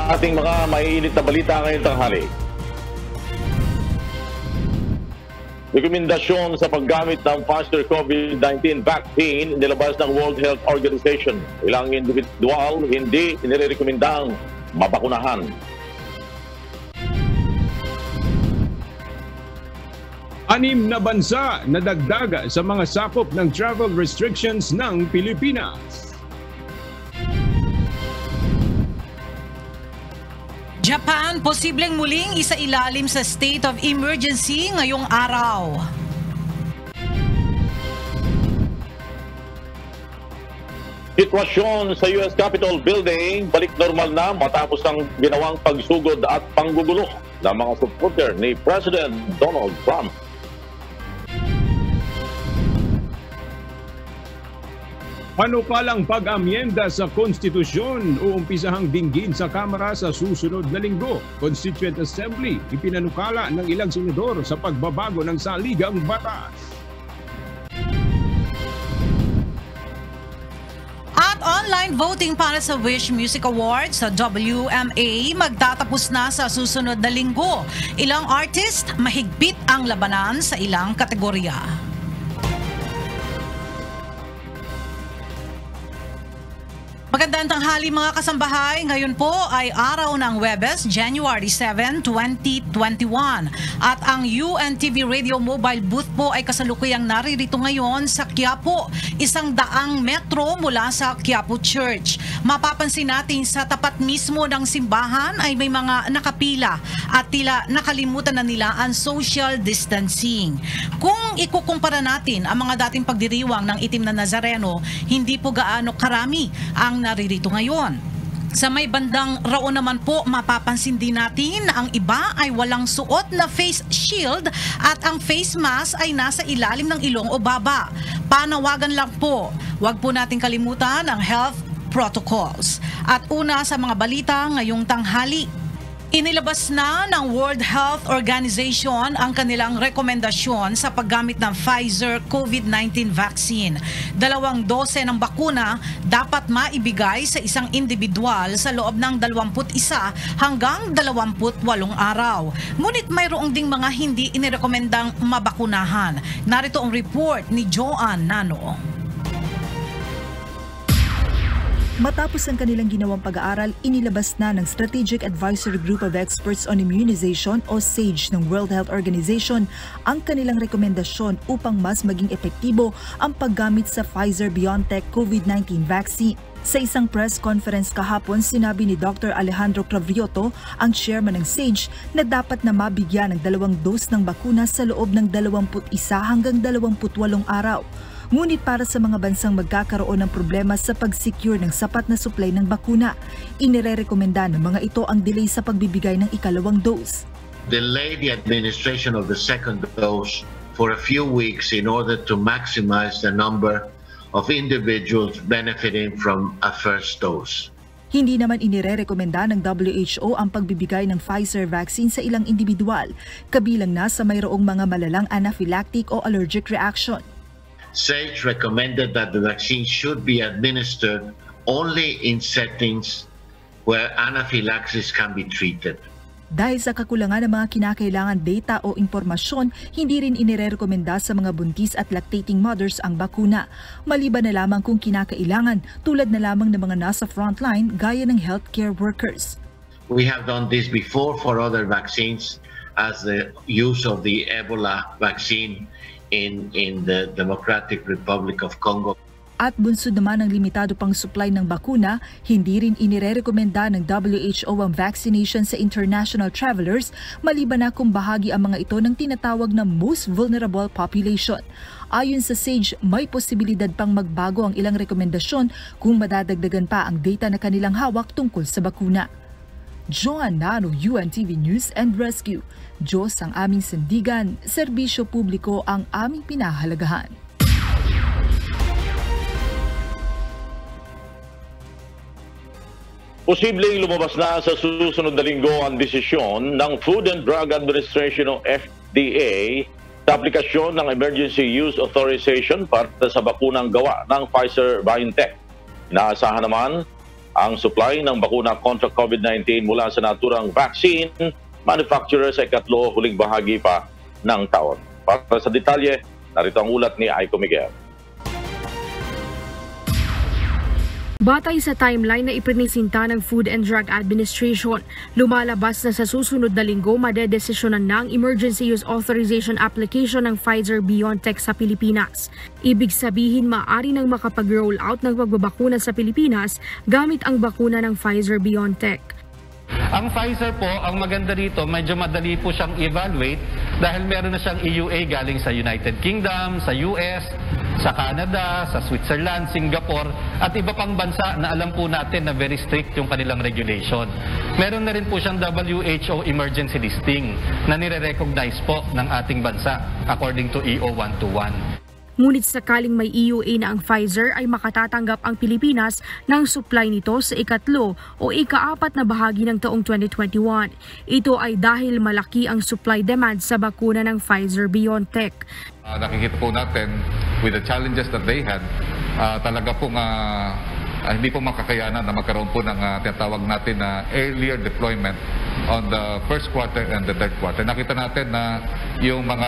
sa ating mga maiinit na balita ngayong tanghali. Rekomendasyon sa paggamit ng Pfizer COVID-19 vaccine nilabas ng World Health Organization. Ilang individual hindi inirekomendang mabakunahan. Anim na bansa na dagdag sa mga sakop ng travel restrictions ng Pilipinas. Japan, posibleng muling isailalim sa state of emergency ngayong araw. Sitwasyon sa US Capitol Building balik normal na matapos ang ginawang pagsugod at panggugulo ng mga supporter ni President Donald Trump. Panukalang pag-amyenda sa konstitusyon uumpisahang dinggin sa Kamara sa susunod na linggo. Constituent Assembly ipinanukala ng ilang senador sa pagbabago ng saligang batas. At online voting para sa Wish Music Awards sa WMA magtatapos na sa susunod na linggo. Ilang artist mahigpit ang labanan sa ilang kategorya. Magandang tanghali mga kasambahay. Ngayon po ay araw ng Huwebes, January 7, 2021. At ang UNTV Radio Mobile Booth po ay kasalukuyang naririto ngayon sa Quiapo, 100 metro mula sa Quiapo Church. Mapapansin natin sa tapat mismo ng simbahan ay may mga nakapila at tila nakalimutan na nila ang social distancing. Kung ikukumpara natin ang mga dating pagdiriwang ng itim na Nazareno, hindi po gaano karami ang naririto ngayon. Sa may bandang raon naman po, mapapansin din natin na ang iba ay walang suot na face shield at ang face mask ay nasa ilalim ng ilong o baba. Panawagan lang po, huwag po natin kalimutan ang health protocols. At una sa mga balita ngayong tanghali, inilabas na ng World Health Organization ang kanilang rekomendasyon sa paggamit ng Pfizer COVID-19 vaccine. 2 dose ng bakuna dapat maibigay sa isang individual sa loob ng 21 hanggang 28 araw. Ngunit mayroong ding mga hindi inirekomendang mabakunahan. Narito ang report ni Joanne Nano. Matapos ang kanilang ginawang pag-aaral, inilabas na ng Strategic Advisory Group of Experts on Immunization o SAGE ng World Health Organization ang kanilang rekomendasyon upang mas maging epektibo ang paggamit sa Pfizer-BioNTech COVID-19 vaccine. Sa isang press conference kahapon, sinabi ni Dr. Alejandro Cravioto, ang chairman ng SAGE, na dapat na mabigyan ng 2 dose ng bakuna sa loob ng 21 hanggang 28 araw. Ngunit para sa mga bansang magkakaroon ng problema sa pag-secure ng sapat na supply ng bakuna, inirerekomenda ng mga ito ang delay sa pagbibigay ng ikalawang dose. Delay the administration of the second dose for a few weeks in order to maximize the number of individuals benefiting from a first dose. Hindi naman inirerekomenda ng WHO ang pagbibigay ng Pfizer vaccine sa ilang individual, kabilang na sa mayroong mga malalang anaphylactic o allergic reaction. SAGE recommended that the vaccine should be administered only in settings where anaphylaxis can be treated. Dahil sa kakulangan ng mga kinakailangan data o impormasyon, hindi rin inirekomenda sa mga buntis at lactating mothers ang bakuna. Maliban na lamang kung kinakailangan, tulad na lamang ng mga nasa frontline gaya ng healthcare workers. We have done this before for other vaccines, as the use of the Ebola vaccine in the Democratic Republic of Congo. At bunsod naman ng limitado pang supply ng bakuna, hindi rin inirekomenda ng WHO ang vaccination sa international travelers, maliban na kung bahagi ang mga ito ng tinatawag na most vulnerable population. Ayon sa SAGE, may posibilidad pang magbago ang ilang rekomendasyon kung madadagdagan pa ang data na kanilang hawak tungkol sa bakuna. Joanne Nano, UNTV News and Rescue. Diyos ang aming sandigan, serbisyo publiko ang aming pinahalagahan. Posibleng lumabas na sa susunod na linggo ang desisyon ng Food and Drug Administration o FDA sa aplikasyon ng Emergency Use Authorization para sa bakunang gawa ng Pfizer-BioNTech. Inaasahan naman ang supply ng bakuna kontra COVID-19 mula sa naturang vaccine manufacturer sa ikatlo huling bahagi pa ng taon. Para sa detalye, narito ang ulat ni Aiko Miguel. Batay sa timeline na iprinisinta ng Food and Drug Administration, lumalabas na sa susunod na linggo madedesisyonan ng Emergency Use Authorization Application ng Pfizer-BioNTech sa Pilipinas. Ibig sabihin maaari nang makapag-roll out ng pagbabakuna sa Pilipinas gamit ang bakuna ng Pfizer-BioNTech. Ang Pfizer po, ang maganda dito, medyo madali po siyang evaluate dahil meron na siyang EUA galing sa United Kingdom, sa US, sa Canada, sa Switzerland, Singapore, at iba pang bansa na alam po natin na very strict yung kanilang regulation. Meron na rin po siyang WHO emergency listing na nire-recognize po ng ating bansa according to EO 121. Ngunit sakaling may EUA na ang Pfizer ay makatatanggap ang Pilipinas ng supply nito sa ikatlo o ikaapat na bahagi ng taong 2021. Ito ay dahil malaki ang supply demand sa bakuna ng Pfizer-BioNTech. Nakikita po natin with the challenges that they had, talaga pong hindi po makakayanan na magkaroon po ng tinatawag natin na earlier deployment on the first quarter and the third quarter. Nakita natin na yung mga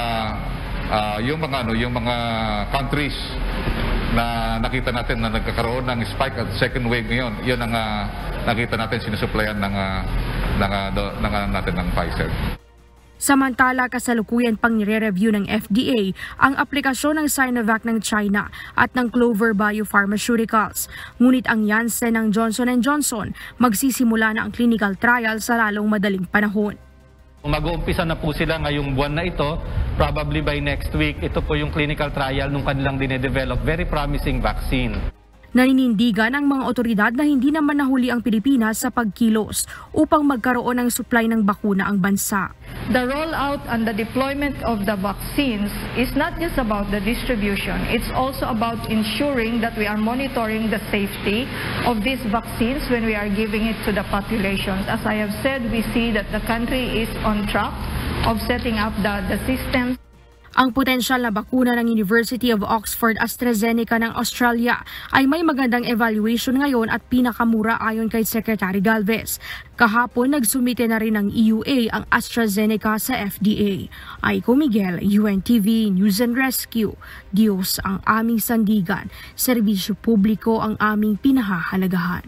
countries na nakita natin na nagkakaroon ng spike at second wave ngayon, yun ang nakita natin sinusuplayan natin ng Pfizer. Samantala, kasalukuyan pang nire-review ng FDA ang aplikasyon ng Sinovac ng China at ng Clover Biopharmaceuticals. Ngunit ang Janssen ng Johnson & Johnson magsisimula na ang clinical trial sa lalong madaling panahon. Mag-uumpisa na po sila ngayong buwan na ito, probably by next week. Ito po yung clinical trial nung kanilang dinedevelop, very promising vaccine. Naninindigan ang mga otoridad na hindi naman nahuli ang Pilipinas sa pagkilos upang magkaroon ng supply ng bakuna ang bansa. The rollout and the deployment of the vaccines is not just about the distribution. It's also about ensuring that we are monitoring the safety of these vaccines when we are giving it to the population. As I have said, we see that the country is on track of setting up the systems. Ang potensyal na bakuna ng University of Oxford AstraZeneca ng Australia ay may magandang evaluation ngayon at pinakamura ayon kay Secretary Galvez. Kahapon nagsumite na rin ng EUA ang AstraZeneca sa FDA. Aiko Miguel, UNTV News and Rescue. Diyos ang aming sandigan, serbisyo publiko ang aming pinahahalagahan.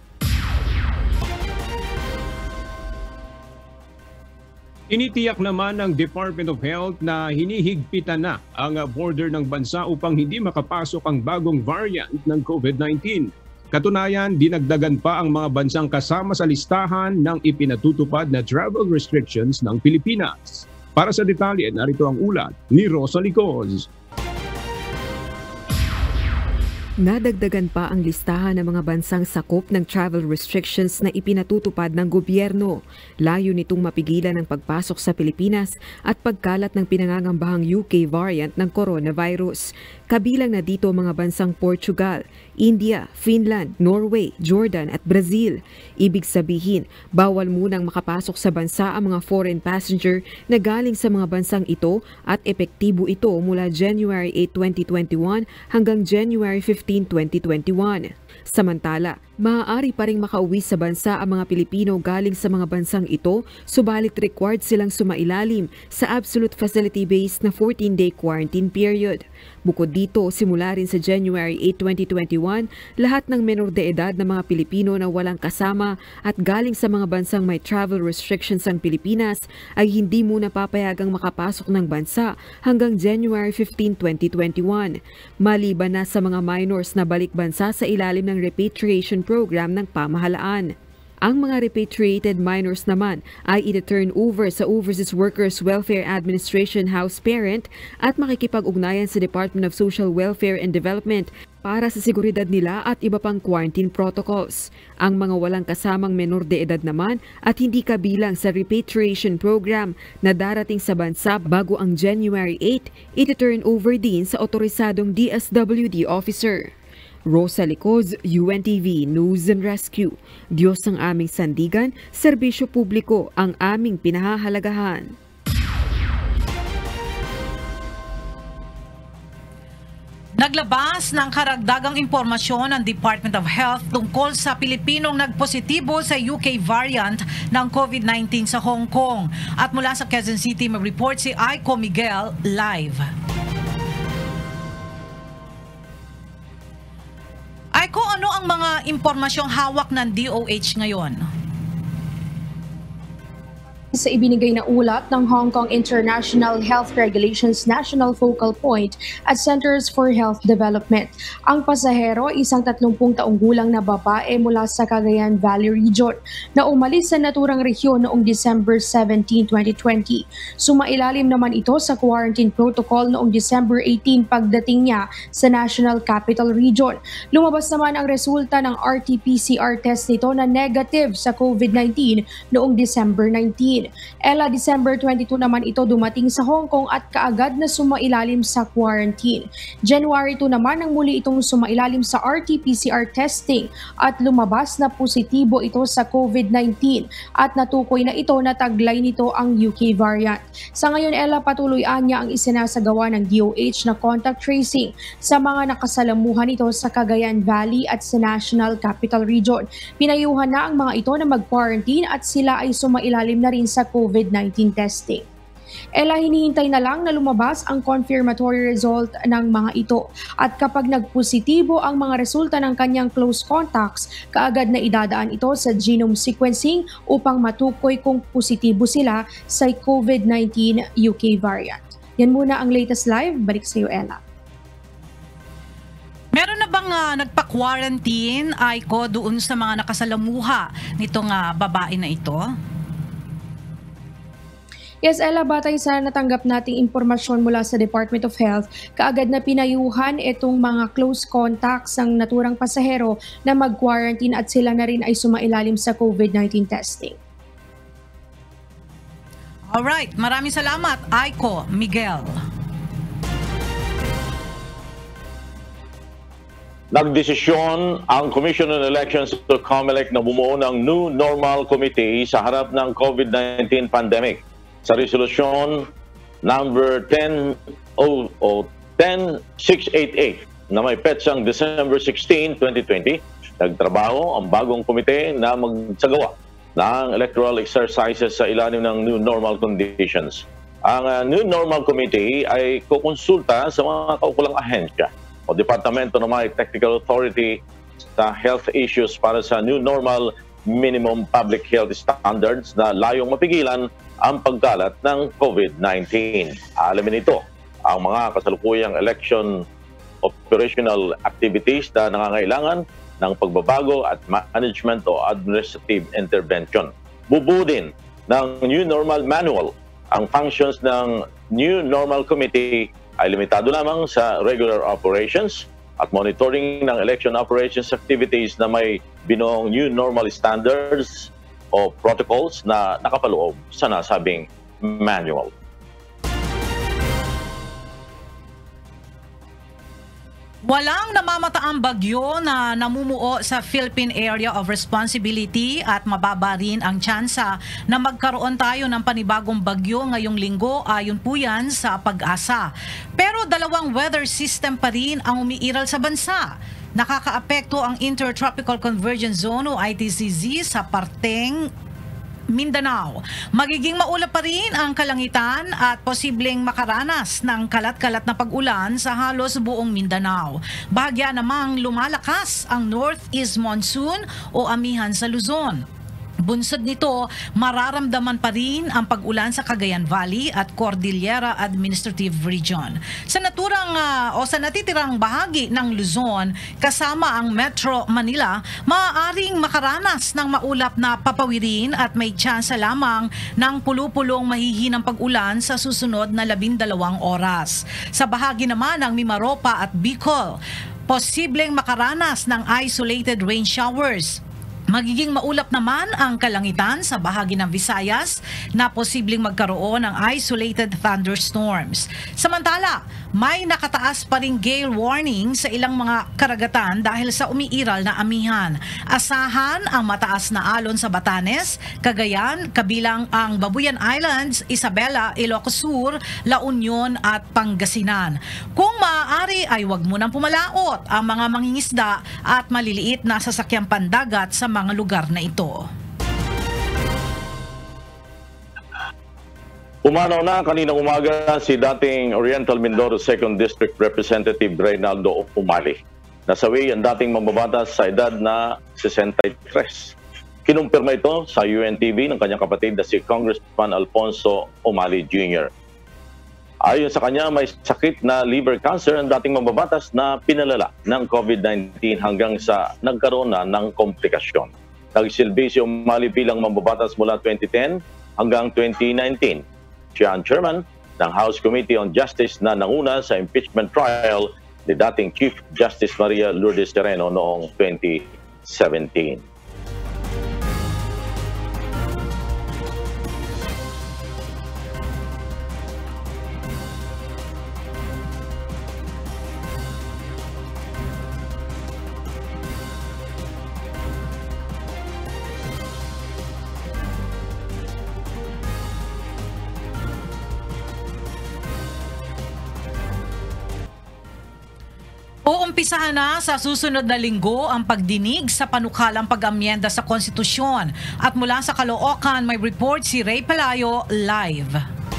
Initiyak naman ng Department of Health na hinihigpitan na ang border ng bansa upang hindi makapasok ang bagong variant ng COVID-19. Katunayan, dinagdagan pa ang mga bansang kasama sa listahan ng ipinatutupad na travel restrictions ng Pilipinas. Para sa detalye, narito ang ulat ni Rosa Licoz. Nadagdagan pa ang listahan ng mga bansang sakop ng travel restrictions na ipinatutupad ng gobyerno. Layo nitong mapigilan ang pagpasok sa Pilipinas at pagkalat ng pinangangambahang UK variant ng coronavirus. Kabilang na dito mga bansang Portugal, India, Finland, Norway, Jordan at Brazil. Ibig sabihin, bawal munang makapasok sa bansa ang mga foreign passenger na galing sa mga bansang ito at epektibo ito mula January 8, 2021 hanggang January 15, 2021. Samantala, maaari pa ring makauwi sa bansa ang mga Pilipino galing sa mga bansang ito, subalit required silang sumailalim sa absolute facility-based na 14-day quarantine period. Bukod dito, simula rin sa January 8, 2021, lahat ng menor de edad na mga Pilipino na walang kasama at galing sa mga bansang may travel restrictions ang Pilipinas ay hindi muna papayagang makapasok ng bansa hanggang January 15, 2021. Maliban na sa mga minors na balik bansa sa ilalim ng repatriation program ng pamahalaan. Ang mga repatriated minors naman ay ita-turn over sa Overseas Workers Welfare Administration House Parent at makikipag-ugnayan sa Department of Social Welfare and Development para sa seguridad nila at iba pang quarantine protocols. Ang mga walang kasamang menor de edad naman at hindi kabilang sa repatriation program na darating sa bansa bago ang January 8, ita-turn over din sa otorisadong DSWD officer. Rosa Licoz, UNTV News and Rescue. Diyos ang aming sandigan, serbisyo publiko ang aming pinahahalagahan. Naglabas ng karagdagang impormasyon ng Department of Health tungkol sa Pilipinong nagpositibo sa UK variant ng COVID-19 sa Hong Kong. At mula sa Quezon City, may report si Aiko Miguel live. Aiko, ano ang mga impormasyong hawak ng DOH ngayon? Sa ibinigay na ulat ng Hong Kong International Health Regulations National Focal Point at Centers for Health Development. Ang pasahero, isang 30 taong gulang na babae mula sa Cagayan Valley Region na umalis sa naturang rehiyon noong December 17, 2020. Sumailalim naman ito sa quarantine protocol noong December 18 pagdating niya sa National Capital Region. Lumabas naman ang resulta ng RT-PCR test nito na negative sa COVID-19 noong December 19. December 22 naman ito dumating sa Hong Kong at kaagad na sumailalim sa quarantine. January 2 naman nang muli itong sumailalim sa RT-PCR testing at lumabas na positibo ito sa COVID-19 at natukoy na ito na taglay nito ang UK variant. Sa ngayon, patuloy niya ang isinasagawa ng DOH na contact tracing sa mga nakasalamuhan nito sa Cagayan Valley at sa National Capital Region. Pinayuhan na ang mga ito na mag-quarantine at sila ay sumailalim na rin sa COVID-19 testing. Hinihintay na lang na lumabas ang confirmatory result ng mga ito at kapag nagpositibo ang mga resulta ng kanyang close contacts, kaagad na idadaan ito sa genome sequencing upang matukoy kung positibo sila sa COVID-19 UK variant. Yan muna ang latest live. Balik sa iyo, Ella. Meron na bang nagpa-quarantine, Aiko, doon sa mga nakasalamuha nitong babae na ito? Yes, Ella, batay sa natanggap nating impormasyon mula sa Department of Health, kaagad na pinayuhan itong mga close contacts ng naturang pasahero na mag-quarantine at sila na rin ay sumailalim sa COVID-19 testing. Alright, maraming salamat, Aiko Miguel. Nagdesisyon ang Commission on Elections to COMELEC na bumuo ng New Normal Committee sa harap ng COVID-19 pandemic. Sa resolusyon number 10688 na may petsang December 16, 2020, nagtrabaho ang bagong komite na magsagawa ng electoral exercises sa ilalim ng New Normal Conditions. Ang New Normal Committee ay kukonsulta sa mga kaukulang ahensya o Departamento ng mga Technical Authority sa health issues para sa New Normal Minimum Public Health Standards na layong mapigilan ang pagkalat ng COVID-19. Alamin ito ang mga kasalukuyang election operational activities na nangangailangan ng pagbabago at management o administrative intervention. Bubuo din ng New Normal Manual. Ang functions ng New Normal Committee ay limitado lamang sa regular operations at monitoring ng election operations activities na may binuong New Normal Standards o protocols na nakapaloob sa nasabing manual. Walang namamataang bagyo na namumuo sa Philippine Area of Responsibility at mababa rin ang tsansa na magkaroon tayo ng panibagong bagyo ngayong linggo, ayon po yan sa Pag-asa. Pero dalawang weather system pa rin ang umiiral sa bansa. Nakakaapekto ang Intertropical Convergence Zone o ITCZ sa parteng Mindanao. Magiging maulap pa rin ang kalangitan at posibleng makaranas ng kalat-kalat na pag-ulan sa halos buong Mindanao. Bahagya namang lumalakas ang northeast monsoon o amihan sa Luzon. Bunsod nito, mararamdaman pa rin ang pag-ulan sa Cagayan Valley at Cordillera Administrative Region. Sa sa natitirang bahagi ng Luzon, kasama ang Metro Manila, maaaring makaranas ng maulap na papawirin at may tsansa lamang ng pulupulong mahihinang pag-ulan sa susunod na 12 oras. Sa bahagi naman ng Mimaropa at Bicol, posibleng makaranas ng isolated rain showers. Magiging maulap naman ang kalangitan sa bahagi ng Visayas na posibleng magkaroon ng isolated thunderstorms. Samantala, may nakataas pa ring gale warning sa ilang mga karagatan dahil sa umiiral na amihan. Asahan ang mataas na alon sa Batanes, Cagayan, kabilang ang Babuyan Islands, Isabela, Ilocos Sur, La Union at Pangasinan. Kung maaari ay huwag munang pumalaot ang mga mangingisda at maliliit na sasakyang pandagat sa mga lugar na ito. Umanaw na kaninang umaga si dating Oriental Mindoro 2nd District Representative Reynaldo Umali. Nasawi ang dating mambabatas sa edad na 63. Kinumpirma ito sa UNTV ng kanyang kapatid na si Congressman Alfonso Umali Jr. Ayon sa kanya, may sakit na liver cancer ang dating mambabatas na pinalala ng COVID-19 hanggang sa nagkaroon na ng komplikasyon. Nagsilbi si Umali bilang mambabatas mula 2010 hanggang 2019. Siya ang chairman ng House Committee on Justice na nanguna sa impeachment trial ni dating Chief Justice Maria Lourdes Terreno noong 2017. Uumpisahan na sa susunod na linggo ang pagdinig sa panukalang pag-amyenda sa konstitusyon. At mula sa Caloocan, may report si Ray Palayo live.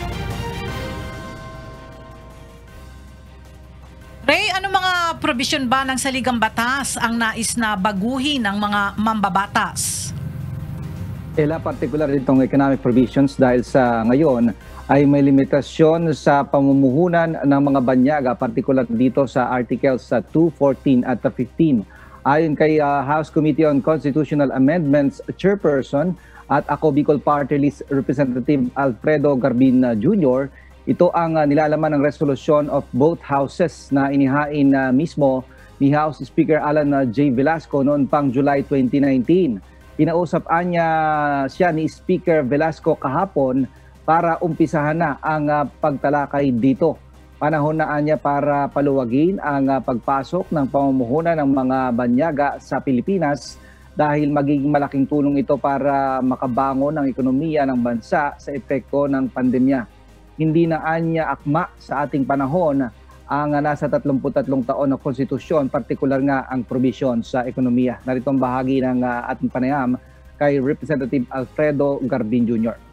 Ray, ano mga provision ba ng saligang batas ang nais na baguhin ng mga mambabatas? Particular ditong economic provisions dahil sa ngayon ay may limitasyon sa pamumuhunan ng mga banyaga, particular dito sa Articles 2, 14 at 15. Ayon kay House Committee on Constitutional Amendments Chairperson at ako Bicol Party List Representative Alfredo Garbin Jr., ito ang nilalaman ng resolution of both houses na inihain mismo ni House Speaker Alan J. Velasco noon pang July 2019. Pinausap niya siya ni Speaker Velasco kahapon para umpisahan na ang pagtalakay dito. Panahon na niya para paluwagin ang pagpasok ng pamumuhunan ng mga banyaga sa Pilipinas dahil magiging malaking tulong ito para makabangon ang ekonomiya ng bansa sa epekto ng pandemya. Hindi na niya akma sa ating panahon ang nasa 33 taon na konstitusyon, partikular nga ang provision sa ekonomiya. Narito ang bahagi ng ating panayam kay Representative Alfredo Garbin Jr.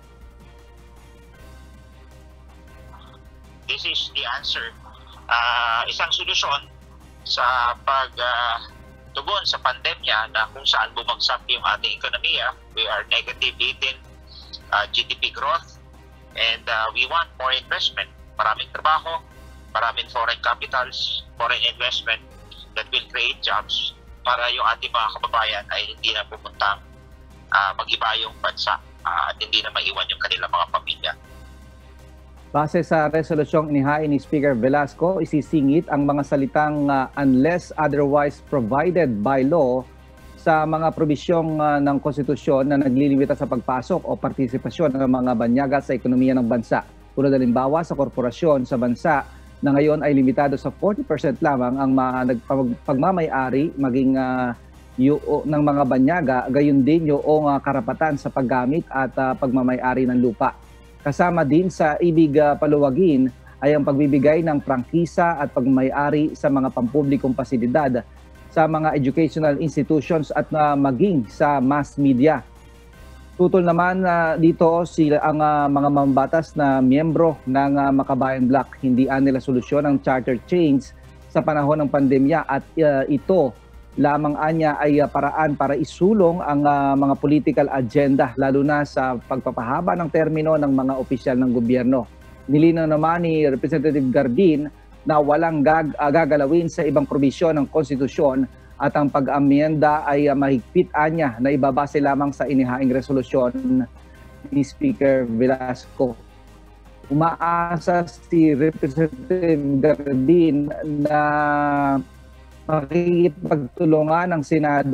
This is the answer. Isang solusyon sa pagtugon sa pandemya na kung saan bumagsak yung ating ekonomiya. We are negative 18 GDP growth and we want more investment. Maraming trabaho, maraming foreign capitals, foreign investment that will create jobs para yung ating mga kababayan ay hindi na pupuntang mag-iba yung bansa at hindi na maiwan yung kanilang mga pamilya. Base sa resolusyong inihain ni Speaker Velasco, isisingit ang mga salitang unless otherwise provided by law sa mga probisyong ng konstitusyon na naglilimita sa pagpasok o partisipasyon ng mga banyaga sa ekonomiya ng bansa. Tulad halimbawa sa korporasyon sa bansa na ngayon ay limitado sa 40% lamang ang pagmamay-ari maging ng mga banyaga, gayon din yung karapatan sa paggamit at pagmamay-ari ng lupa. Kasama din sa ibig paluwagin ay ang pagbibigay ng prangkisa at pagmamay-ari sa mga pampublikong pasilidad sa mga educational institutions at maging sa mass media. Tutol naman dito ang mga mambatas na miyembro ng Makabayan Bloc. Hindi nila solusyon ang charter change sa panahon ng pandemya at ito lamang anya ay paraan para isulong ang mga political agenda lalo na sa pagpapahaba ng termino ng mga opisyal ng gobyerno. Nilinaw naman ni Representative Garbin na walang gagalawin sa ibang probisyon ng konstitusyon at ang pag-amyenda ay mahigpit anya na ibabase lamang sa inihaing resolusyon ni Speaker Velasco. Umaasa si Representative Garbin na makikipagtulungan ng Senado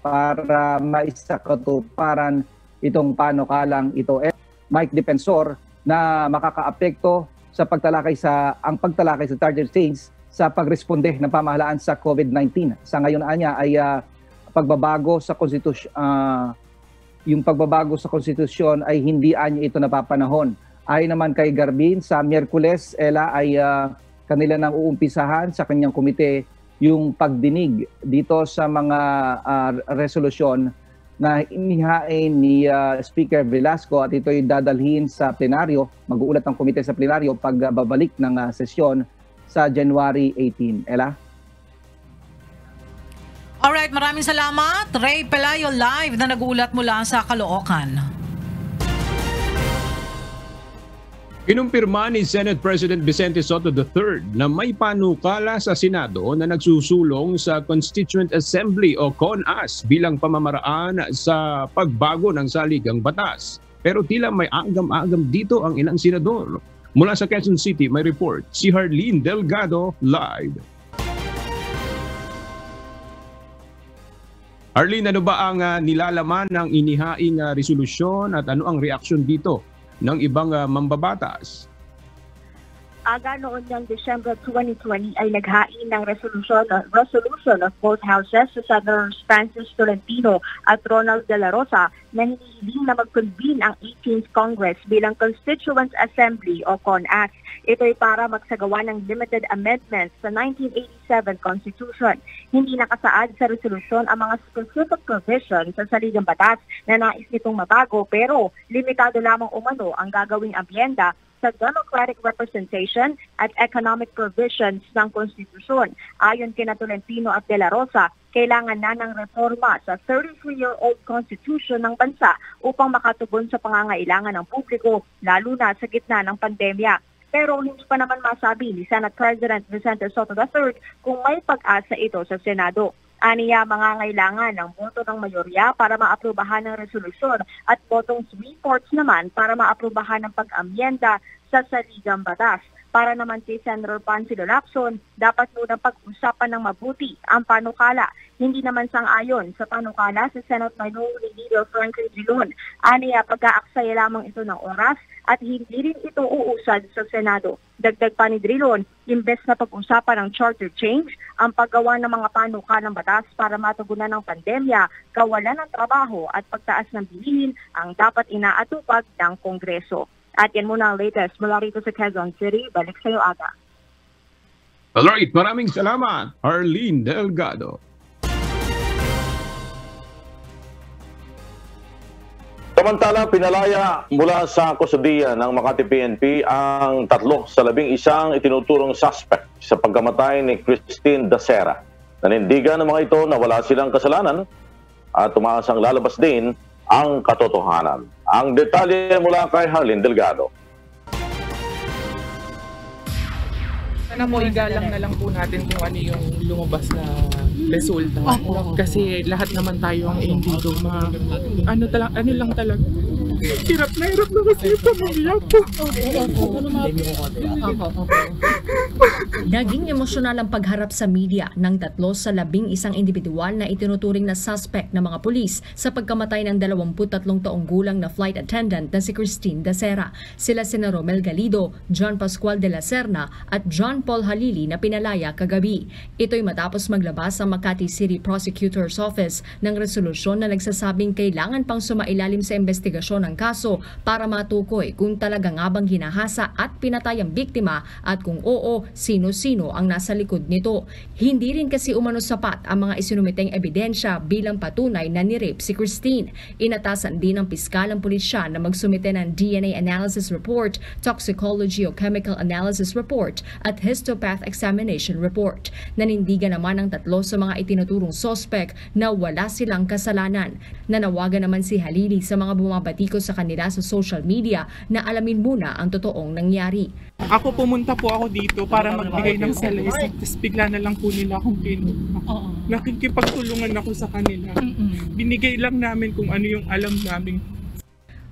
para maisakatuparan itong panukalang ito. Mike Defensor na makakaapekto sa pagtalakay sa target change sa pagresponde ng pamahalaan sa COVID-19. Sa ngayon anya ay pagbabago sa konstitusyon, yung pagbabago sa konstitusyon ay hindi anya ito napapanahon. Ayon naman kay Garbin, sa Miyerkules, ay kanila nang uumpisahan sa kanyang komite yung pagdinig dito sa mga resolusyon na inihain ni Speaker Velasco at ito'y dadalhin sa plenaryo. Mag-uulat ang komite sa plenaryo pagbabalik ng sesyon sa January 18. Ella? Alright, maraming salamat. Ray Pelayo live na nag-uulat mula sa Caloocan. Kinumpirma ni Senate President Vicente Sotto III na may panukala sa Senado na nagsusulong sa Constituent Assembly o CONAS bilang pamamaraan sa pagbago ng saligang batas. Pero tila may agam-agam dito ang ilang senador. Mula sa Quezon City, may report si Harleen Delgado live. Harleen, ano ba ang nilalaman ng inihaing resolusyon at ano ang reaksyon dito ng ibang mambabatas? Noon ng December 2020 ay naghain ng resolution of both houses sa Senators Francis Tolentino at Ronald De La Rosa na hinihiling na mag-convene ang 18th Congress bilang Constituent Assembly o CONAS. Ito ay para magsagawa ng limited amendments sa 1987 Constitution. Hindi nakasaad sa resolusyon ang mga specific provisions sa saligang batas na nais nitong mabago, pero limitado lamang umano ang gagawing amyenda sa democratic representation at economic provisions ng konstitusyon. Ayon kina Tolentino at De La Rosa, kailangan na ng reforma sa 33-year-old constitution ng bansa upang makatugon sa pangangailangan ng publiko, lalo na sa gitna ng pandemya. Pero hindi pa naman masabi ni Senate President Vicente Sotto III kung may pag-asa ito sa Senado. Aniya, mangangailangan ng boto ng mayorya para maaprubahan ng resolusyon at botong 3/4 naman para maaprubahan ng pag-amyenda sa saligang batas. Para naman kay Senator Pansilo Lacson, dapat munang pag-usapan ng mabuti ang panukala. Hindi naman sang-ayon sa panukala sa Senate Minority Leader Franklin Drilon. Aniya, pag-aaksaya lamang ito ng oras at hindi rin ito uusad sa Senado. Dagdag pa ni Drilon, imbes na pag-usapan ng charter change, ang paggawa ng mga panukalang batas para matugunan ng pandemya, kawalan ng trabaho at pagtaas ng bilihin ang dapat inaatupag ng Kongreso. At yan muna ang latest mula rito sa Quezon City. Balik sa iyo, Aga. Alright, maraming salamat, Harleen Delgado. Samantala, pinalaya mula sa kustudiya ng Makati PNP ang 3 sa 11 itinuturong suspect sa pagkamatay ni Christine Dacera. Nanindigan ng mga ito na wala silang kasalanan at tumaasang lalabas din ang katotohanan. Ang detalye mula kay Harleen Delgado. Sana po igalang na lang po natin kung ano yung lumabas na resulta. Kasi lahat naman tayo ang dito. Ano lang talaga. Hirap na kasi yung pamilya ko. Naging emosyonal ang pagharap sa media ng 3 sa 11 individual na itinuturing na suspect ng mga pulis sa pagkamatay ng 23 taong gulang na flight attendant na si Christine Dacera. Sila sina Romel Galido, John Pascual de la Serna at John Paul Halili na pinalaya kagabi. Ito'y matapos maglabas ang Makati City Prosecutor's Office ng resolusyon na nagsasabing kailangan pang sumailalim sa investigasyon ng kaso para matukoy kung talaga nga bang ginahasa at pinatay ang biktima at kung oo, sino-sino ang nasa likod nito. Hindi rin kasi umano sapat ang mga isinumiteng ebidensya bilang patunay na ni-rape si Christine. Inatasan din ng piskal ang pulisya na magsumite ng DNA analysis report, toxicology o chemical analysis report at histopath examination report. Nanindigan naman ang 3 sa mga itinuturong suspect na wala silang kasalanan. Nanawagan naman si Halili sa mga bumabatiko sa kanila sa social media na alamin muna ang totoong nangyari. Ako pumunta po ako dito para magbigay ng salaysay, tapos bigla na lang po nila akong kinuha. Nakikipagtulungan ako sa kanila. Binigay lang namin kung ano yung alam namin.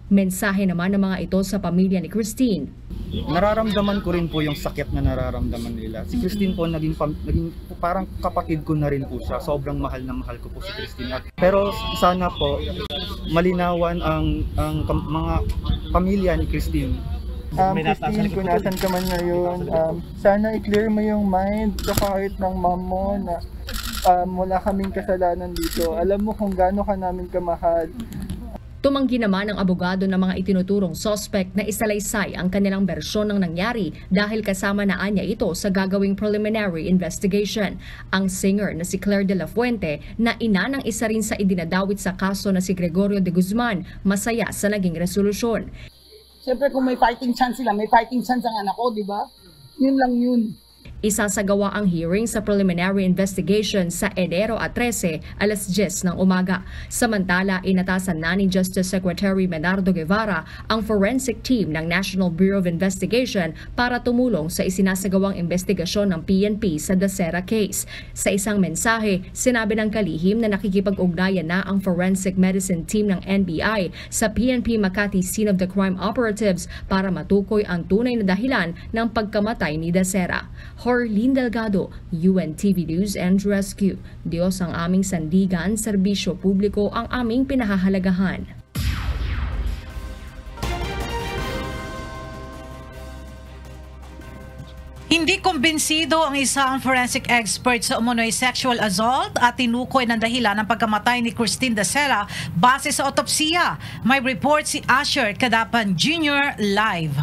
Mensahe naman ng mga ito sa pamilya ni Christine. Nararamdaman ko rin po yung sakit na nararamdaman nila. Si Christine po naging parang kapatid ko na rin po siya. Sobrang mahal na mahal ko po si Christine. Pero sana po malinawan ang mga pamilya ni Christine. Christine, kung nasan ka man ngayon, sana i-clear mo yung mind kahit ng mom mo na wala kaming kasalanan dito. Alam mo kung gaano ka namin kamahal. Tumanggi naman ang abogado ng mga itinuturong suspect na isalaysay ang kanilang bersyon ng nangyari dahil kasama na anya ito sa gagawing preliminary investigation. Ang singer na si Claire de la Fuente na ina ng isa rin sa idinadawit sa kaso na si Gregorio de Guzman, masaya sa naging resolusyon. Siyempre kung may fighting chance sila, may fighting chance ang anak ko, di ba? Yun lang yun. Isasagawa ang hearing sa preliminary investigation sa Enero 13, alas 10 ng umaga. Samantala, inatasan na ni Justice Secretary Menardo Guevara ang forensic team ng National Bureau of Investigation para tumulong sa isinasagawang investigasyon ng PNP sa Dacera case. Sa isang mensahe, sinabi ng kalihim na nakikipag-ugnayan na ang forensic medicine team ng NBI sa PNP Makati Scene of the Crime Operatives para matukoy ang tunay na dahilan ng pagkamatay ni Dacera. Horlin Delgado, UNTV News and Rescue. Diyos ang aming sandigan, serbisyo publiko ang aming pinahahalagahan. Hindi kumbinsido ang isang forensic expert sa umunoy sexual assault at tinukoy ng dahilan ng pagkamatay ni Christine Dacera base sa otopsiya. May report si Asher Cadapan Jr. live.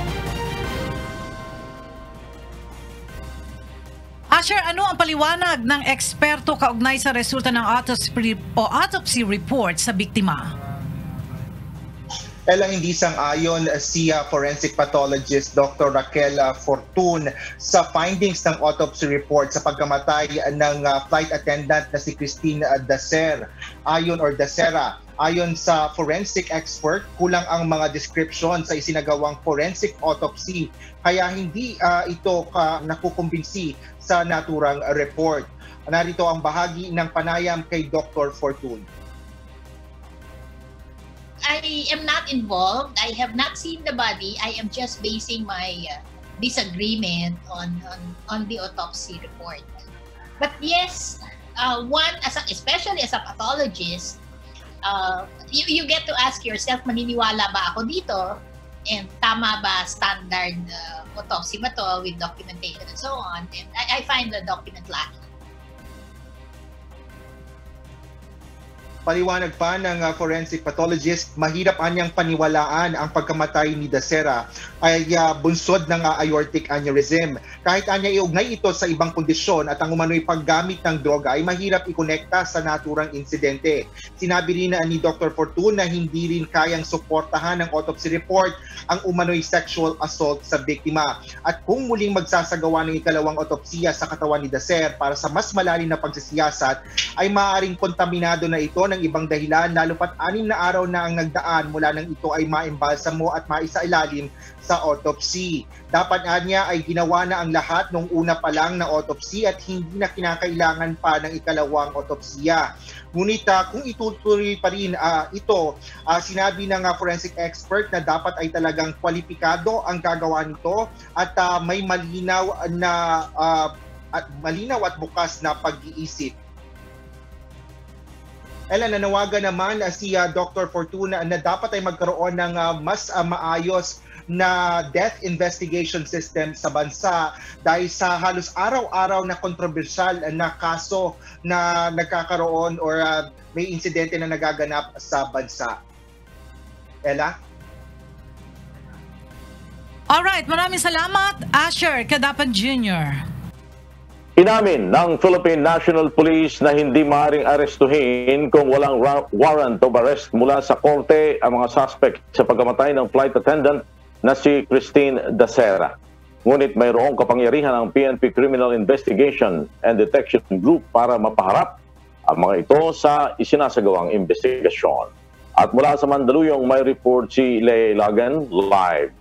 Asher, ano ang paliwanag ng eksperto kaugnay sa resulta ng autopsy report sa biktima? Hindi sang-ayon si forensic pathologist Dr. Raquel Fortun sa findings ng autopsy report sa pagkamatay ng flight attendant na si Christine Dacera. Ayon sa forensic expert, kulang ang mga description sa isinagawang forensic autopsy kaya hindi ito nakukumbinsi sa naturang report. Narito ang bahagi ng panayam kay Dr. Fortun. I am not involved. I have not seen the body. I am just basing my disagreement on the autopsy report. But yes, especially as a pathologist, you get to ask yourself, maniniwala ba ako dito? And tama ba standard autopsy ba to with documentation and so on? And I find the document lacking. Paliwanag pa ng forensic pathologist, mahirap anyang paniwalaan ang pagkamatay ni Dacera ay bunsod ng aortic aneurysm. Kahit anya iugnay ito sa ibang kondisyon at ang umano'y paggamit ng droga ay mahirap ikonekta sa naturang insidente. Sinabi rin ni Dr. Fortun na hindi rin kayang suportahan ng autopsy report ang umano'y sexual assault sa biktima. At kung muling magsasagawa ng ikalawang autopsiya sa katawan ni Dacera para sa mas malalim na pagsisiyasat, ay maaaring kontaminado na ito ng ibang dahilan, lalo pat 6 na araw na ang nagdaan mula nang ito ay maimbalsamo at maisailalim sa autopsy. Dapat niya ay ginawa na ang lahat nung una pa lang na autopsy at hindi na kinakailangan pa ng ikalawang autopsiya. Ngunit kung itutuloy pa rin ito, sinabi ng forensic expert na dapat ay talagang kwalipikado ang gagawa nito at may malinaw at bukas na pag-iisip. Nanawagan naman si Dr. Fortuna na dapat ay magkaroon ng mas maayos na death investigation system sa bansa dahil sa halos araw-araw na kontrobersyal na kaso na nagkakaroon or may insidente na nagaganap sa bansa. Ella? Alright, maraming salamat, Asher Cadapan Jr. Inamin ng Philippine National Police na hindi maaaring arestuhin kung walang warrant of arrest mula sa korte ang mga suspect sa pagkamatay ng flight attendant na si Christine Dacera. Ngunit mayroong kapangyarihan ng PNP Criminal Investigation and Detection Group para mapaharap ang mga ito sa isinasagawang investigasyon. At mula sa Mandaluyong may report si Lea Lagan live.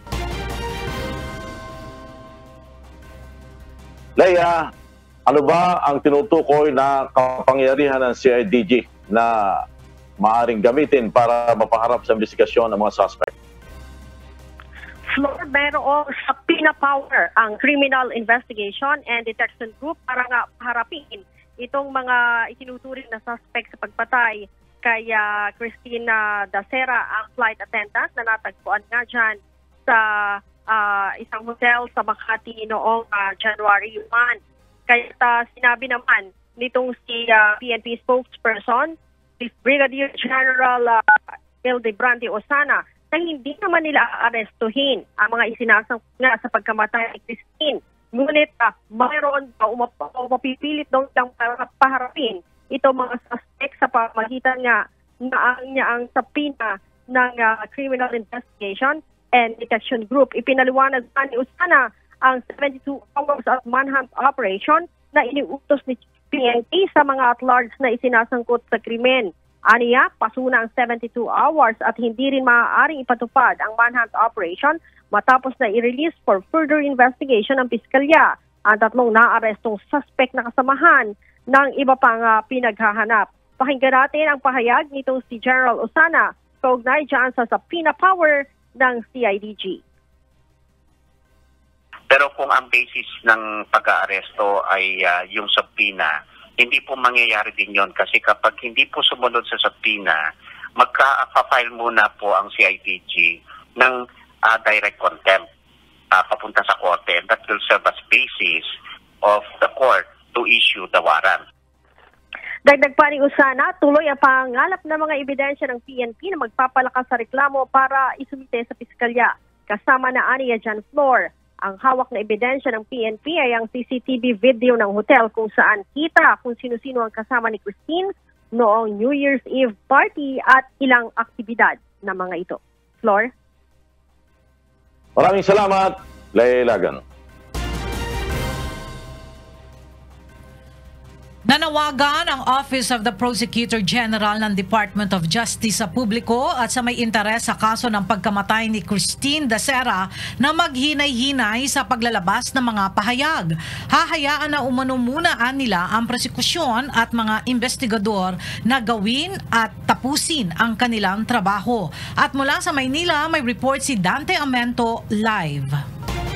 Lea, ano ba ang tinutukoy na kapangyarihan ng CIDG na maaaring gamitin para mapaharap sa investigasyon ng mga suspect? Floor, mayroong sa PINA-Power ang Criminal Investigation and Detection Group para nga harapin itong mga itinuturing na suspect sa pagpatay kay Christine Dacera, ang flight attendant na natagpuan nga dyan sa isang hotel sa Makati noong January 1. Kaya sinabi naman nitong si PNP spokesperson, si Brigadier General Hildebrande Osana, na hindi naman nila aarestuhin ang mga isinasangkot nga sa pagkamatay ni Christine. Ngunit mayroon pa o mapipilit daw lang paharapin ito mga suspect sa pamagitan nga ang sapina ng Criminal Investigation and Detection Group. Ipinaliwanag ni Osana ang 72 hours of manhunt operation na iniutos ni PNP sa mga at-large na isinasangkot sa krimen. Aniya, pasuna ang 72 hours at hindi rin maaaring ipatupad ang manhunt operation matapos na i-release for further investigation ng piskalya ang tatlong naarestong suspect na kasamahan ng iba pang pinaghahanap. Pakinggan natin ang pahayag nitong si General Osana kaugnay dyan sa PINA-Power ng CIDG. Pero kung ang basis ng pag-aaresto ay yung subpoena, hindi po mangyayari din yon kasi kapag hindi po sumunod sa subpoena, magka-file muna po ang CIDG ng direct contempt papunta sa korte, and that will serve as basis of the court to issue the warrant. Dagdag pa ni Osana, tuloy ang pangalap ng mga ebidensya ng PNP na magpapalakas sa reklamo para isumite sa piskalya. Kasama na aniya Jan Flor. Ang hawak na ebidensya ng PNP ay ang CCTV video ng hotel kung saan kita kung sino-sino ang kasama ni Christine noong New Year's Eve party at ilang aktibidad na mga ito. Flor? Maraming salamat, Leilagan. Nanawagan ang Office of the Prosecutor General ng Department of Justice sa publiko at sa may interes sa kaso ng pagkamatay ni Christine Dacera na maghinay-hinay sa paglalabas ng mga pahayag. Hahayaan na umano munaan nila ang prosekusyon at mga investigador na gawin at tapusin ang kanilang trabaho. At mula sa Maynila, may report si Dante Amento live.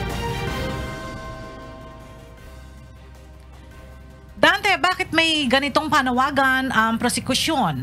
Dante, bakit may ganitong panawagan ang prosekusyon?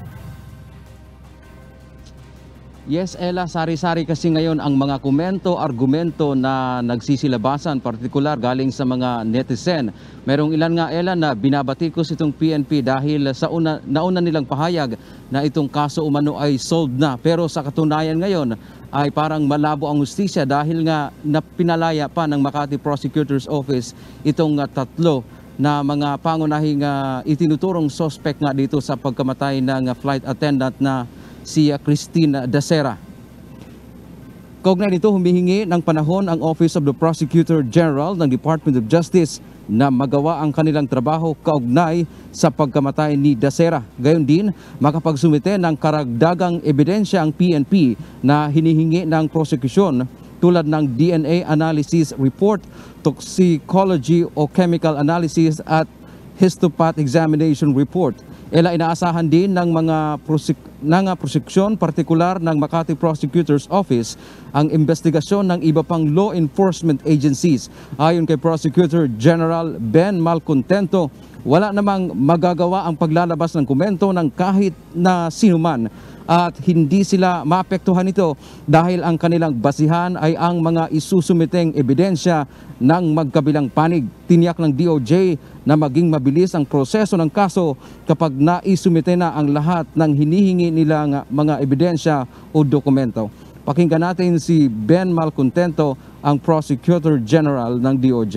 Yes, Ella, sari-sari kasi ngayon ang mga komento, argumento na nagsisilabasan, partikular galing sa mga netizen. Merong ilan nga, Ella, na binabatikos itong PNP dahil sa nauna nilang pahayag na itong kaso umano ay solved na. Pero sa katunayan ngayon ay parang malabo ang hustisya dahil nga pinalaya pa ng Makati Prosecutor's Office itong tatlo na mga pangunahing itinuturong suspect nga dito sa pagkamatay ng flight attendant na si Christine Dacera. Kaugnay nito, humihingi ng panahon ang Office of the Prosecutor General ng Department of Justice na magawa ang kanilang trabaho kaugnay sa pagkamatay ni Dacera. Gayon din, makapagsumite ng karagdagang ebidensya ang PNP na hinihingi ng prosekusyon tulad ng DNA analysis report, toxicology o chemical analysis at histopath examination report. Inaasahan din ng mga prosekusyon, partikular ng Makati Prosecutor's Office, ang investigasyon ng iba pang law enforcement agencies. Ayon kay Prosecutor General Ben Malcontento, wala namang magagawa ang paglalabas ng komento ng kahit na sinuman at hindi sila maapektuhan nito dahil ang kanilang basihan ay ang mga isusumiteng ebidensya ng magkabilang panig. Tiniyak ng DOJ na maging mabilis ang proseso ng kaso kapag naisumite na ang lahat ng hinihingi nilang mga ebidensya o dokumento. Pakinggan natin si Ben Malcontento, ang Prosecutor General ng DOJ.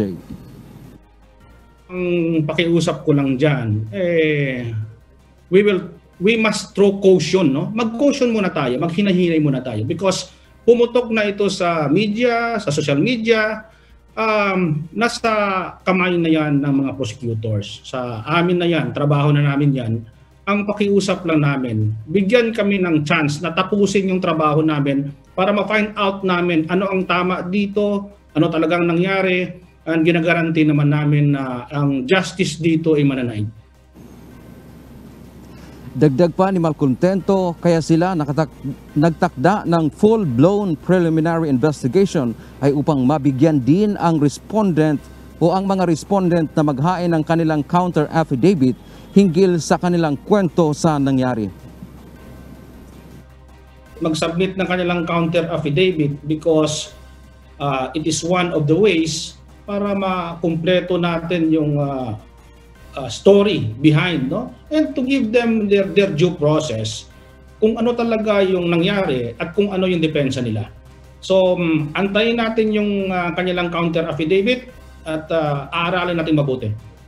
Ang pakiusap ko lang dyan, we must throw caution, no? Mag-caution muna tayo, maghinahinay muna tayo because pumutok na ito sa media, sa social media, nasa kamay na yan ng mga prosecutors. Sa amin na yan, trabaho na namin yan. Ang pakiusap lang namin, bigyan kami ng chance na tapusin yung trabaho namin para ma-find out namin ano ang tama dito, ano talagang nangyari, and ginagaranti naman namin na ang justice dito ay mananaig. Dagdag pa ni Malcontento, kaya sila nagtakda ng full-blown preliminary investigation ay upang mabigyan din ang respondent o ang mga respondent na maghain ng kanilang counter affidavit hinggil sa kanilang kwento sa nangyari. Mag-submit ng kanilang counter affidavit because it is one of the ways para makumpleto natin yung story behind, no? And to give them their due process kung ano talaga yung nangyari at kung ano yung depensa nila. So antayin natin yung kanilang counter affidavit at aaralin natin mabuti.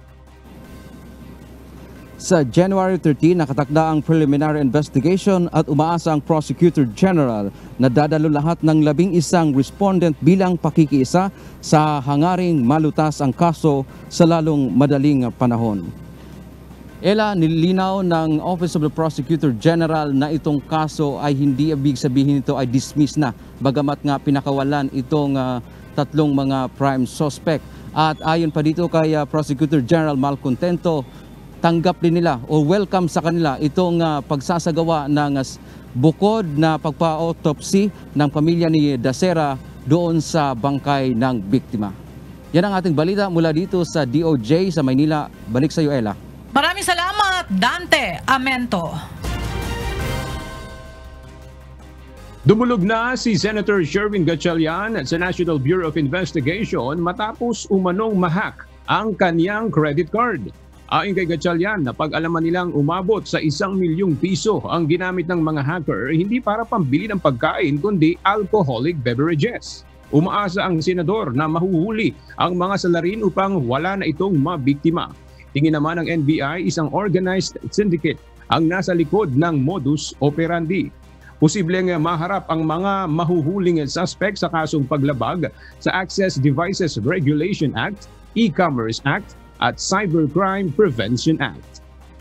Sa January 13, nakatakda ang preliminary investigation at umaasa ang Prosecutor General na dadalo lahat ng 11 respondent bilang pakikiisa sa hangaring malutas ang kaso sa lalong madaling panahon. Ela, nilinaw ng Office of the Prosecutor General na itong kaso ay hindi ibig sabihin ito ay dismiss na, bagamat nga pinakawalan itong tatlong mga prime suspect. At ayon pa dito kay Prosecutor General Malcontento, tanggap din nila o welcome sa kanila itong pagsasagawa ng bukod na pagpa-autopsy ng pamilya ni Dacera doon sa bangkay ng biktima. Yan ang ating balita mula dito sa DOJ sa Maynila. Balik sa iyo, Ella. Maraming salamat, Dante Amento. Dumulog na si Senator Sherwin Gatchalian sa National Bureau of Investigation matapos umanong mahak ang kanyang credit card. Ayon kay Gatchalian, napag-alaman nilang umabot sa 1 milyong piso ang ginamit ng mga hacker hindi para pambili ng pagkain kundi alcoholic beverages. Umaasa ang senador na mahuhuli ang mga salarin upang wala na itong mabiktima. Tingin naman ng NBI, isang organized syndicate ang nasa likod ng modus operandi. Posibleng maharap ang mga mahuhuling suspect sa kasong paglabag sa Access Devices Regulation Act, E-Commerce Act, at Cybercrime Prevention Act.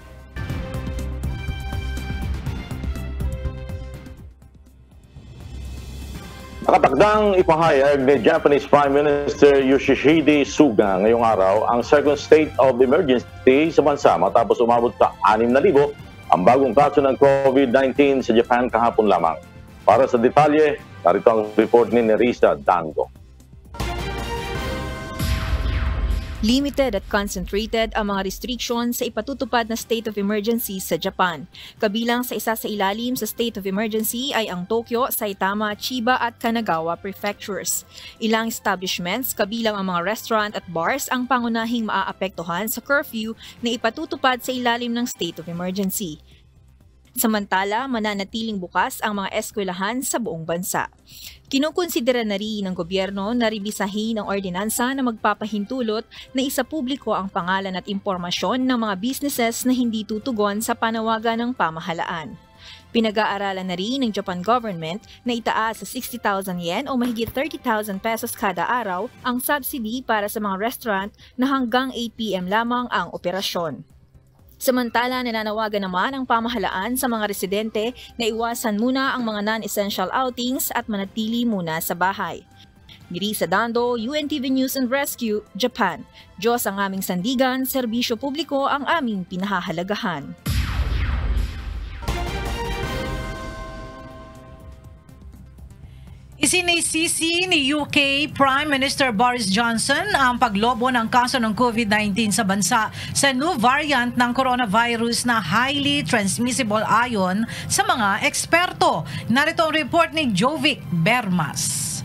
Nakatakdang ipahayag ni Japanese Prime Minister Yoshihide Suga ngayong araw ang second state of emergency sa bansa matapos umabot sa 6,000 ang bagong kaso ng COVID-19 sa Japan kahapon lamang. Para sa detalye, narito ang report ni Nerissa Dango. Limited at concentrated ang mga restrictions sa ipatutupad na state of emergency sa Japan. Kabilang sa isa sa ilalim sa state of emergency ay ang Tokyo, Saitama, Chiba at Kanagawa prefectures. Ilang establishments, kabilang ang mga restaurant at bars, ang pangunahing maaapektuhan sa curfew na ipatutupad sa ilalim ng state of emergency. Samantala, mananatiling bukas ang mga eskwelahan sa buong bansa. Kinukonsidera na rin ng gobyerno na rebisahin ang ordinansa na magpapahintulot na isapubliko ang pangalan at impormasyon ng mga businesses na hindi tutugon sa panawagan ng pamahalaan. Pinag-aaralan na rin ng Japan government na itaas sa 60,000 yen o mahigit 30,000 pesos kada araw ang subsidy para sa mga restaurant na hanggang 8 p.m. lamang ang operasyon. Samantala, nananawagan naman ang pamahalaan sa mga residente na iwasan muna ang mga non-essential outings at manatili muna sa bahay. Nerissa Dando, UNTV News and Rescue, Japan. Diyos ang aming sandigan, serbisyo publiko ang aming pinahahalagahan. Isinisisi ni UK Prime Minister Boris Johnson ang paglobo ng kaso ng COVID-19 sa bansa sa new variant ng coronavirus na highly transmissible ayon sa mga eksperto. Narito ang report ni Jovic Bermas.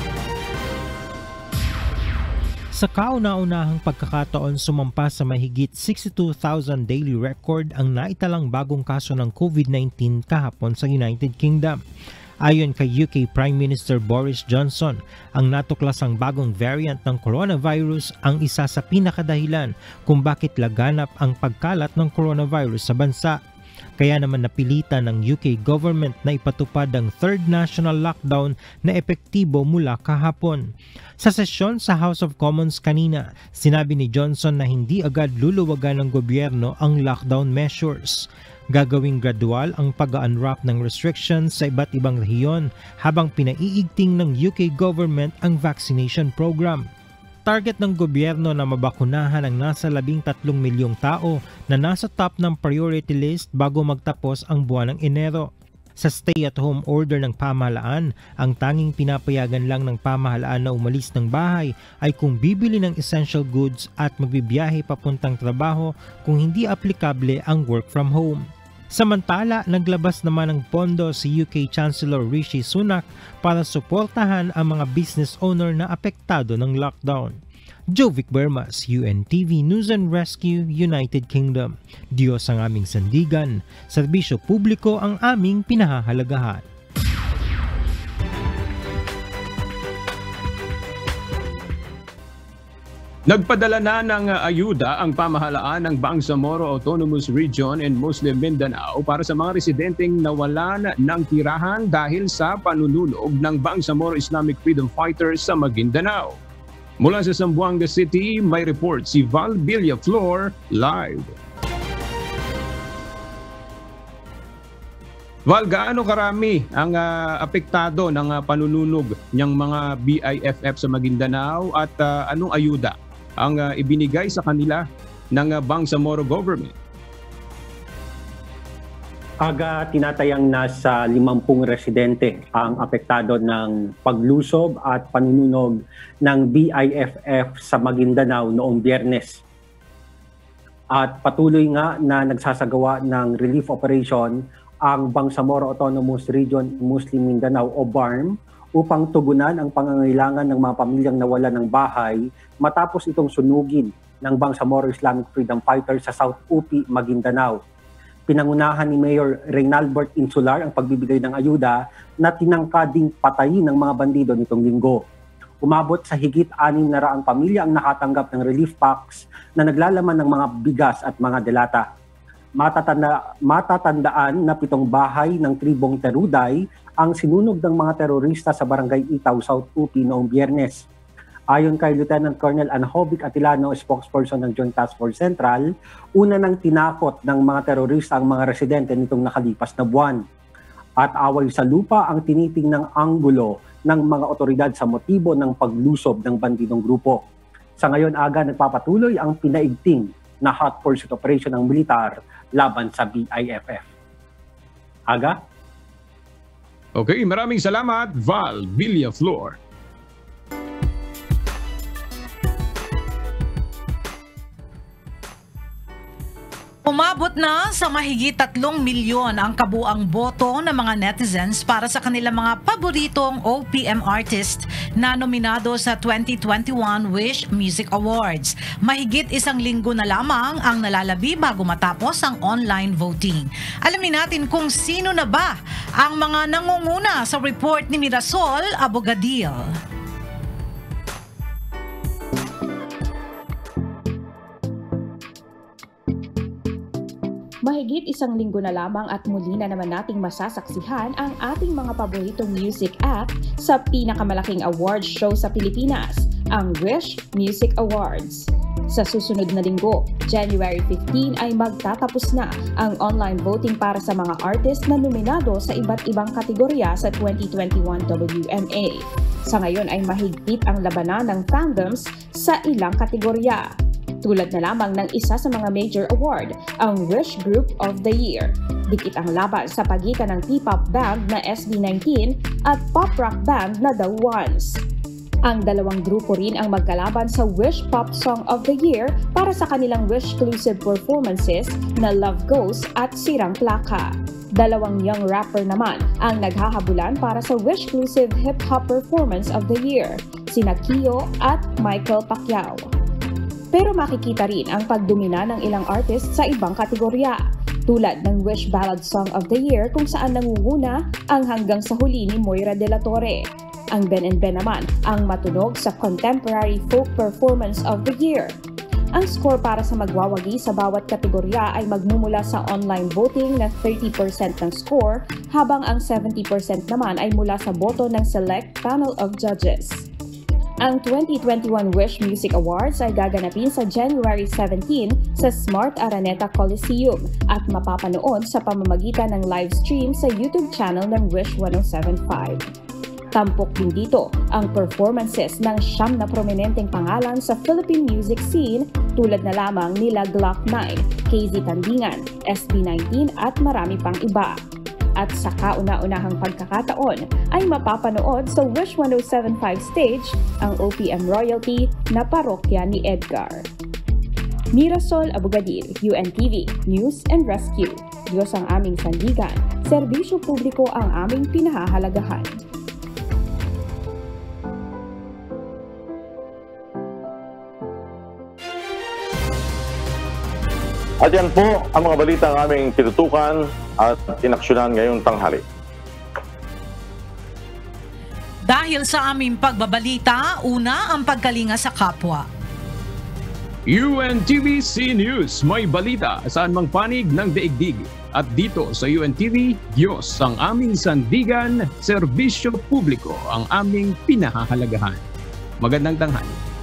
Sa kauna-unahang pagkakataon, sumampa sa mahigit 62,000 daily record ang naitalang bagong kaso ng COVID-19 kahapon sa United Kingdom. Ayon kay UK Prime Minister Boris Johnson, ang natuklasang bagong variant ng coronavirus ang isa sa pinakadahilan kung bakit laganap ang pagkalat ng coronavirus sa bansa. Kaya naman napilitan ng UK government na ipatupad ang third national lockdown na epektibo mula kahapon. Sa sesyon sa House of Commons kanina, sinabi ni Johnson na hindi agad luluwagan ng gobyerno ang lockdown measures. Gagawing gradual ang pag-unwrap ng restrictions sa iba't ibang rehiyon habang pinaiigting ng UK government ang vaccination program. Tinatarget ng gobyerno na mabakunahan ang nasa 13 milyong tao na nasa top ng priority list bago magtapos ang buwan ng Enero. Sa stay-at-home order ng pamahalaan, ang tanging pinapayagan lang ng pamahalaan na umalis ng bahay ay kung bibili ng essential goods at magbibiyahe papuntang trabaho kung hindi aplikable ang work from home. Samantala, naglabas naman ng pondo si UK Chancellor Rishi Sunak para suportahan ang mga business owner na apektado ng lockdown. Jovic Bermas, UNTV News and Rescue, United Kingdom. Diyos ang aming sandigan, serbisyo publiko ang aming pinahahalagahan. Nagpadala na ng ayuda ang pamahalaan ng Bangsamoro Autonomous Region in Muslim Mindanao para sa mga residenteng nawalan ng tirahan dahil sa panununog ng Bangsamoro Islamic Freedom Fighters sa Maguindanao. Mula sa Zamboanga City, may report si Val Villaflor live. Val, gaano karami ang apektado ng panununog ng mga BIFF sa Maguindanao at anong ayuda ang ibinigay sa kanila ng Bangsamoro government? Tinatayang nasa 50 residente ang apektado ng paglusob at panununog ng BIFF sa Maguindanao noong Biyernes. At patuloy nga na nagsasagawa ng relief operation ang Bangsamoro Autonomous Region Muslim Mindanao o BARM upang tugunan ang pangangailangan ng mga pamilyang nawalan ng bahay matapos itong sunugin ng Bangsamoro Islamic Freedom Fighters sa South Upi, Maguindanao. Pinangunahan ni Mayor Reynalbert Insular ang pagbibigay ng ayuda na tinangkading patayin ng mga bandido nitong linggo. Umabot sa higit 600 pamilya ang nakatanggap ng relief packs na naglalaman ng mga bigas at mga delata. Matatandaan na 7 bahay ng tribong Teruday ang sinunog ng mga terorista sa Barangay Itaw, South Upi noong Biyernes. Ayon kay Lieutenant Colonel Anhovic Atilano, spokesperson ng Joint Task Force Central, una nang tinakot ng mga terorista ang mga residente nitong nakalipas na buwan. At away sa lupa ang tinitingnang anggulo ng mga otoridad sa motibo ng paglusob ng bandidong grupo. Sa ngayon aga nagpapatuloy ang pinaigting na hot pursuit operation ng militar laban sa BIFF. Aga? Okay, maraming salamat, Val Villaflor. Umabot na sa mahigit 3 milyon ang kabuang boto ng mga netizens para sa kanilang mga paboritong OPM artist na nominado sa 2021 Wish Music Awards. Mahigit 1 linggo na lamang ang nalalabi bago matapos ang online voting. Alamin natin kung sino na ba ang mga nangunguna sa report ni Mirasol Abogadil. Mahigit 1 linggo na lamang at muli na naman nating masasaksihan ang ating mga paboritong music act sa pinakamalaking award show sa Pilipinas, ang Wish Music Awards. Sa susunod na linggo, January 15 ay magtatapos na ang online voting para sa mga artist na nominado sa iba't ibang kategorya sa 2021 WMA. Sa ngayon ay mahigpit ang labanan ng fandoms sa ilang kategorya. Tulad na lamang ng isa sa mga major award, ang Wish Group of the Year. Dikit ang laban sa pagitan ng P-pop band na SB19 at pop rock band na The Ones. Ang dalawang grupo rin ang magkalaban sa Wish Pop Song of the Year para sa kanilang Wish-exclusive performances na Love Goes at Sirang Plaka. Dalawang young rapper naman ang naghahabulan para sa Wish-exclusive hip-hop performance of the year, sina Kio at Michael Pacquiao. Pero makikita rin ang pagdomina ng ilang artist sa ibang kategorya, tulad ng Wish Ballad Song of the Year kung saan nangunguna ang Hanggang sa Huli ni Moira de la Torre. Ang Ben and Ben naman ang matunog sa Contemporary Folk Performance of the Year. Ang score para sa magwawagi sa bawat kategorya ay magmumula sa online voting na 30% ng score, habang ang 70% naman ay mula sa boto ng select panel of judges. Ang 2021 Wish Music Awards ay gaganapin sa January 17 sa Smart Araneta Coliseum at mapapanood sa pamamagitan ng live stream sa YouTube channel ng Wish 1075. Tampok din dito ang performances ng 9 na prominenteng pangalan sa Philippine music scene tulad na lamang nila Glock 9, KZ Tandingan, SB19 at marami pang iba. At sa kauna-unahang pagkakataon ay mapapanood sa Wish 1075 stage ang OPM royalty na parokya ni Edgar. Mirasol Abugadil, UNTV, News and Rescue. Diyos ang aming sandigan, serbisyo publiko ang aming pinahahalagahan. At yan po ang mga balita ng aming tinutukan at inaksyonan ngayong tanghali. Dahil sa aming pagbabalita, una ang pagkalinga sa kapwa. UNTV-C News, may balita saan mang panig ng daigdig. At dito sa UNTV, Diyos ang aming sandigan, serbisyo publiko ang aming pinahahalagahan. Magandang tanghali.